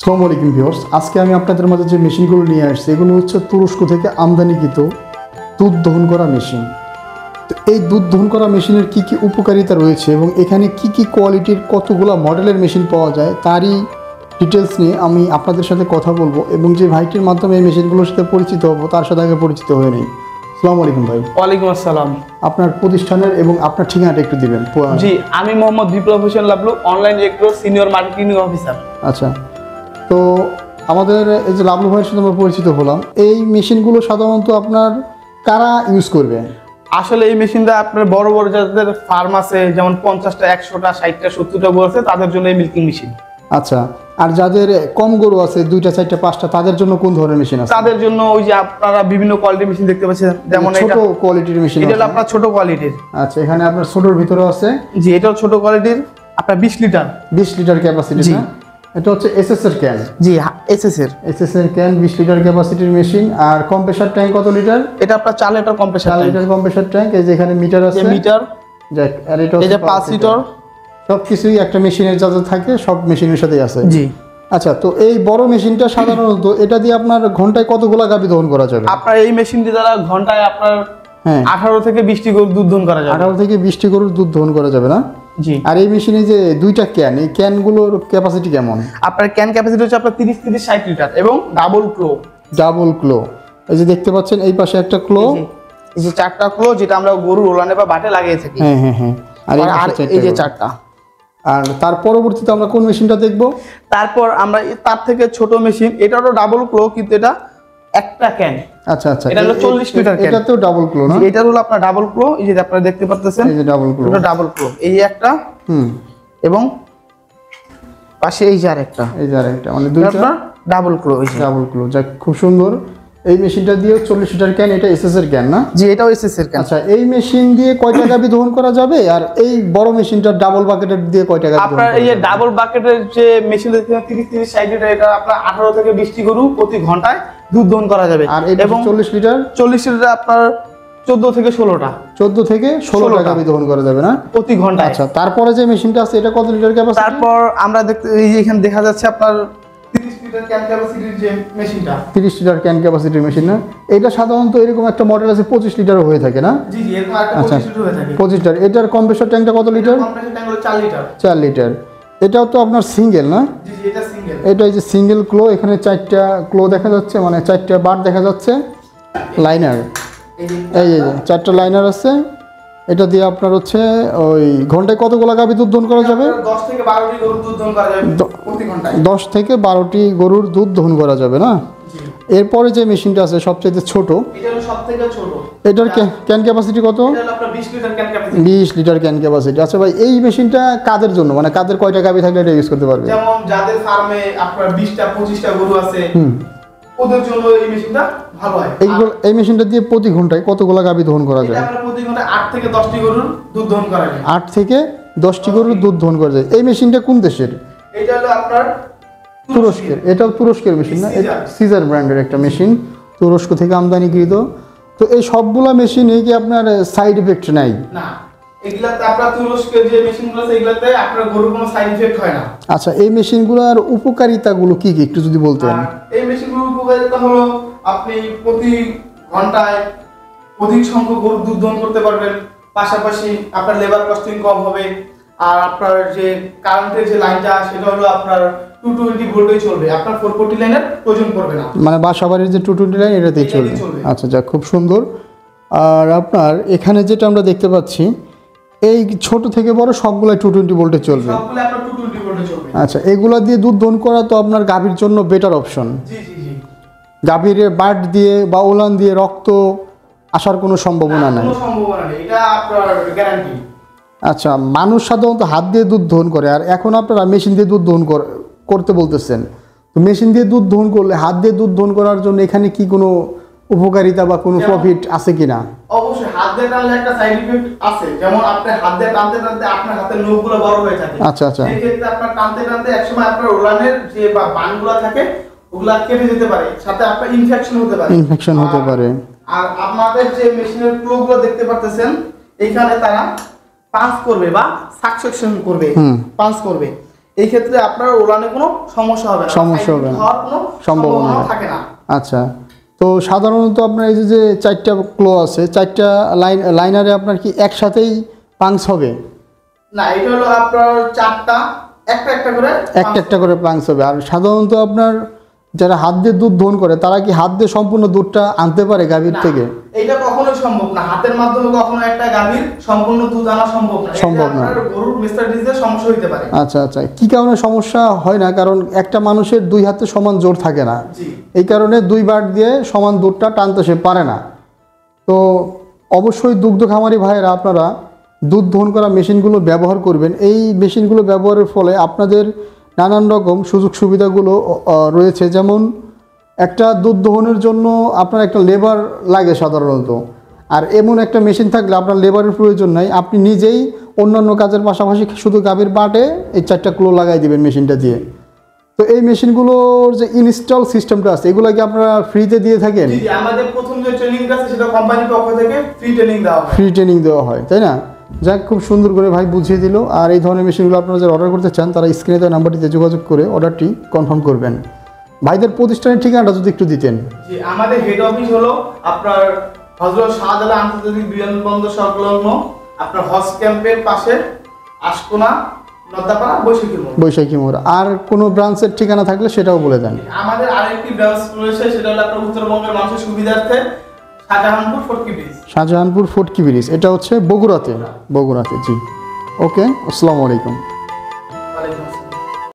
আসসালামু আলাইকুম ভিউয়ার্স, আজকে আমি আপনাদের মাঝে যে মেশিনগুলো নিয়ে আসছি এগুলো হচ্ছে তুরস্ক থেকে আমদানিকৃত দুধ দহন করা মেশিন। তো এই দুধ দহন করা মেশিনের কি কি উপকারিতা রয়েছে এবং এখানে কি কি কোয়ালিটির কতগুলো মডেলের মেশিন পাওয়া যায় তারই ডিটেলস নিয়ে আমি আপনাদের সাথে কথা বলবো এবং যে ভাইটির মাধ্যমে এই মেশিনগুলোর সাথে পরিচিত হবো তার সাথে আগে পরিচিত হয়ে নেই। আসসালামু আলাইকুম ভাই। ওয়ালাইকুম আসসালাম। আপনার প্রতিষ্ঠানের এবং আপনার ঠিকানাটা একটু দিবেন। জি, আমি Mohammad Biplob Hossain Lablu, online director, senior marketing officer. আচ্ছা, তো আমাদের এই যে লাবলু ভাইয়ের সাথে আমরা পরিচিত হলাম, এই মেশিনগুলো সাধারণত আপনার কারা ইউজ করবে? আসলে এই মেশিনটা আপনার বড় বড় যাদের ফার্ম আছে, যেমন 50টা 100টা 60টা 70টা গরু আছে, তাদের জন্য এই মিল্কিং মেশিন। আচ্ছা, আর যাদের কম গরু আছে 2টা 4টা 5টা তাদের জন্য কোন ধরনের মেশিন আছে? তাদের জন্য ওই যে আপনারা বিভিন্ন কোয়ালিটির মেশিন দেখতে পাচ্ছেন, যেমন ছোট কোয়ালিটির মেশিন। এটা হলো আপনার ছোট কোয়ালিটির। আচ্ছা, এখানে আপনার ছোটর ভিতরে আছে। জি, এটাও ছোট কোয়ালিটির, আপনার 20 লিটার ক্যাপাসিটি। না, এটা হচ্ছে এসএস এর ক্যান। জি, এসএস এর ক্যান 20 লিটার ক্যাপাসিটির মেশিন। আর কম্প্রেসার ট্যাঙ্ক কত লিটার? এটা আপনার 4 litre compressor 4 litre compressor tank. এই যে এখানে মিটার আছে, মিটার। যাক, আর এটা এই যে 5 লিটার। সবকিছুই একটা মেশিনের যা যা থাকে সব মেশিনের সাথেই আছে। জি। আচ্ছা, তো এই বড় মেশিনটা সাধারণত এটা দিয়ে আপনার ঘন্টায় কতগুলো গাভী দহন করা যাবে? আপনার এই মেশিনটি দ্বারা ঘন্টায় আপনার 18 থেকে 20টি গরুর দুধ দহন করা যাবে। 18 থেকে 20টি গরুর দুধ দহন করা যাবে না? জি। আর এই মেশিনে যে 2টা ক্যান, এই ক্যানগুলোর ক্যাপাসিটি কেমন? আপনার ক্যান ক্যাপাসিটি হচ্ছে আপনার 30-60 লিটার এবং ডাবল ক্লো। এই যে দেখতে পাচ্ছেন এই পাশে একটা ক্লো, এই যে 4টা ক্লো, যেটা আমরা গরুর ওলানে বা বাটে লাগিয়ে থাকি। হ্যাঁ। আর এই যে 4টা। আর তার পরবর্তীতে আমরা কোন মেশিনটা দেখব? তারপর আমরা তার থেকে ছোট মেশিন, এটারও ডাবল ক্লো, কিন্তু এটা একটা ক্যান। আচ্ছা, এটা হলো 40 লিটার ক্যান। এটাতেও ডাবল ক্লো না? এটা হলো আপনার ডাবল ক্লো, এই যে আপনারা দেখতে পাচ্ছেন, এই যে ডাবল ক্লো। এটা ডাবল ক্লো, এই একটা এবং পাশে এই যে আরেকটা, মানে দুইটা ডাবল ক্লো। যাক, খুব সুন্দর। এই মেশিনটা দিয়ে 40 লিটার ক্যান, এটা এসএস এর ক্যান না? জি, এটাও এসএস এর ক্যান। আচ্ছা, এই মেশিন দিয়ে কয়টা গাভী দহন করা যাবে? আর এই বড় মেশিনটা ডাবল বাকেটের দিয়ে কয়টা গাভী? আপনার এই যে ডাবল বাকেটের যে মেশিন দেখতে 30-60 লিটার, এটা আপনার 18 থেকে 20টি গরু প্রতি ঘন্টায় দুধ দহন করা যাবে। আর এটা 40 লিটার আপনার 14 থেকে 16টা গাভী দহন করা যাবে না প্রতি ঘন্টায়। আচ্ছা, তারপরে যে মেশিনটা আছে এটা কত লিটার ক্যাপাসিটি? তারপর আমরা দেখতে এই যে এখানে দেখা যাচ্ছে আপনার 30 লিটার ক্যান ক্যাপাসিটির যে মেশিনটা। 30 লিটার ক্যান ক্যাপাসিটির মেশিন না? এটা সাধারণত এরকম একটা মডেল আছে 25 লিটারও হয়ে থাকে না? জি, এরকম একটা 25 লিটার হয়ে থাকে। 25 লিটার। এটার কম্প্রেসর ট্যাঙ্কটা কত লিটার? কম্প্রেসর ট্যাঙ্ক হলো 4 লিটার। 4 লিটার। এটাও তো আপনার সিঙ্গেল না? জি, এটা সিঙ্গেল। এটা এই যে সিঙ্গেল ক্লো, এখানে 4টা ক্লো দেখা যাচ্ছে, মানে 4টা বার দেখা যাচ্ছে, লাইনার। এই যে 4টা লাইনার আছে। এটা দিয়ে আপনার হচ্ছে ওই ঘন্টায় কতগুলো গাভী দুধ দহন করা যাবে? 10 থেকে 12টি গরুর দুধ দহন করা যাবে প্রতি ঘন্টায়। 10 থেকে 12টি গরুর দুধ দহন করা যাবে না? এরপরে যে মেশিনটা আছে সবচেয়ে ছোট, এটা হলো সবথেকে ছোট। এটার ক্যান ক্যাপাসিটি কত? এটা হলো আপনার 20 litre can capacity. 20 litre can capacity. আচ্ছা ভাই, এই মেশিনটা কাদের জন্য, মানে কাদের কয়টা গাভী থাকলে এটা ইউজ করতে পারবে? যেমন যাদের ফার্মে আপনার 20টা 25টা গরু আছে, ওদের জন্য এই মেশিনটা ভালো হয়। এই মেশিনটা দিয়ে প্রতি ঘন্টায় কতগুলো গাভী দহন করা যায়? এটা আমরা প্রতি ঘন্টায় 8 থেকে 10টি গরুর দুধ দহন করা যায়। 8 থেকে 10টি গরুর দুধ দহন করা যায়। এই মেশিনটা কোন দেশের? এটা হলো আপনার তুরস্কের। এটাও তুরস্কের মেশিন না? সিজার ব্র্যান্ডের একটা মেশিন, তুরস্ক থেকে আমদানিকৃত। তো এই সবগুলা মেশিনে কি আপনার সাইড এফেক্ট নাই? না, এগুলাতে আপনার তুরস্কের যে মেশিনগুলো আছে এগুলাতে আপনার গরুর কোনো সাইড এফেক্ট হয় না। আচ্ছা, এই মেশিনগুলোর উপকারিতাগুলো কি কি একটু যদি বলতেন? এই মেশিনগুলোর উপকারিতা হলো আপনি প্রতি ঘন্টায় অধিক সংখ্যক গরুর দুধ দহন করতে পারবেন, পাশাপাশি আপনার লেবার কস্টিং কম হবে। আর আপনার যে কারেন্টের যে লাইনটা সেটা হলো আপনার 220 ভোল্টেই চলবে, আপনার 440 লাইনের প্রয়োজন পড়বে না, মানে বাসাবাড়ির যে 220 লাইন এটাতেই চলবে। আচ্ছা, যাক, খুব সুন্দর। আর আপনার এখানে যেটা আমরা দেখতে পাচ্ছি, এই ছোট থেকে বড় সবগুলাই 220 ভোল্টে চলবে। সবগুলো আপনার 220 ভোল্টে চলবে। আচ্ছা, এগুলা দিয়ে দুধ দহন করা তো আপনার গাভীর জন্য বেটার অপশন। জি। গাভীর বাট দিয়ে বা ওলান দিয়ে রক্ত আসার কোনো সম্ভাবনা নাই। কোনো সম্ভাবনা নেই, এটা আপনার গ্যারান্টি। আচ্ছা, মানুষ সাধারণত হাত দিয়ে দুধ দহন করে, আর এখন আপনারা মেশিন দিয়ে দুধ দহন করতে বলতেছেন। তো মেশিন দিয়ে দুধ দহন করলে হাত দিয়ে দুধ দহন করার জন্য এখানে কি কোনো উপকারিতা বা কোনো প্রফিট আছে কিনা? অবশ্যই হাত দিয়ে টানলে একটা সাইড ইফেক্ট আছে, যেমন আপনি হাত দিয়ে টানতে টানতে আপনার হাতের নখগুলো বড় হয়ে থাকে। আচ্ছা। এই ক্ষেত্রে আপনার টানতে টানতে একসময় আপনার ওলানের যে বানগুলো থাকে ওগুলা কেটে যেতে পারে, সাথে আপনার ইনফেকশন হতে পারে। আর আপনাদের যে মেশিনের ক্লোগুলো দেখতে পারতেছেন, এইখানে তারা পাঞ্চ করবে বা সাকসেশন করবে, পাঞ্চ করবে। এই ক্ষেত্রে আপনার ওলানে কোনো সমস্যা হবে না, সমস্যা হবে না, হওয়ার কোনো সম্ভাবনা সম্ভাবনা নেই। থাকে না। আচ্ছা, তো সাধারণত আপনার এই যে 4টা ক্লো আছে, 4টা লাইনারে আপনার কি একসাথেই পাংস হবে? না, এটা হলো আপনার 4টা একটা একটা করে পাংস হবে। আর সাধারণত আপনার যারা হাত দিয়ে দুধ দহন করে তারা কি হাত দিয়ে সম্পূর্ণ দুধটা আনতে পারে গাভীর থেকে? এটা কখনোই সম্ভব না, হাতের মাধ্যমে কখনো একটা গাভীর সম্পূর্ণ দুধ আনা সম্ভব না। সম্ভব না। আপনার গরুর মেস্টাডিসের সমস্যা হতে পারে। আচ্ছা আচ্ছা, কি কারণে সমস্যা হয় না? কারণ একটা মানুষের 2 হাতে সমান জোর থাকে না, জি। এই কারণে 2 বার দিয়ে সমান দুধটা টানতে সে পারে না। তো অবশ্যই দুগ্ধ খামারি ভাইয়েরা আপনারা দুধ দহন করা মেশিনগুলো ব্যবহার করবেন। এই মেশিনগুলো ব্যবহারের ফলে আপনাদের নানান রকম সুযোগ সুবিধাগুলো রয়েছে। যেমন একটা দুধ দহনের জন্য আপনার একটা লেবার লাগে সাধারণত, আর এমন একটা মেশিন থাকলে আপনার লেবারের প্রয়োজন নাই, আপনি নিজেই অন্যান্য কাজের পাশাপাশি শুধু গাভীর বাটে এই 4টা ক্লো লাগাই দিবেন মেশিনটা দিয়ে। তো এই মেশিনগুলোর যে ইনস্টল সিস্টেমটা আছে এগুলো কি আপনারা ফ্রিতে দিয়ে থাকেন? জি, আমাদের প্রথম যে ট্রেনিংটা আছে সেটা কোম্পানির পক্ষ থেকে ফ্রি ট্রেনিং দেওয়া হয়। ফ্রি ট্রেনিং দেওয়া হয়, তাই না? যাক, খুব সুন্দর করে ভাই বুঝিয়ে দিল। আর এই ধরনের মেশিনগুলো আপনারা যারা অর্ডার করতে চান তারা স্ক্রিনে দেওয়া নাম্বারটিতে যোগাযোগ করে অর্ডারটি কনফার্ম করবেন। ভাইদের প্রতিষ্ঠানের ঠিকানাটা যদি একটু দিতেন। জি, আমাদের হেড অফিস হলো আপনার হযরত শাহজালাল আন্তর্জাতিক বিমানবন্দর সংলগ্ন আপনার হজ ক্যাম্পের পাশে আশকোনা নদাপাড়া বৈশাখী মোড়। আর কোনো ব্রাঞ্চের ঠিকানা থাকলে সেটাও বলে দেন। আমাদের আরেকটি ব্রাঞ্চ রয়েছে, সেটা হলো আপনার উত্তরবঙ্গের মানুষের সুবিধার্থে শাহজাহানপুর ফটকি ব্রিজ। শাহজাহানপুর ফটকি ব্রিজ, এটা হচ্ছে বগুড়াতে। জি, ওকে, আসসালামু আলাইকুম।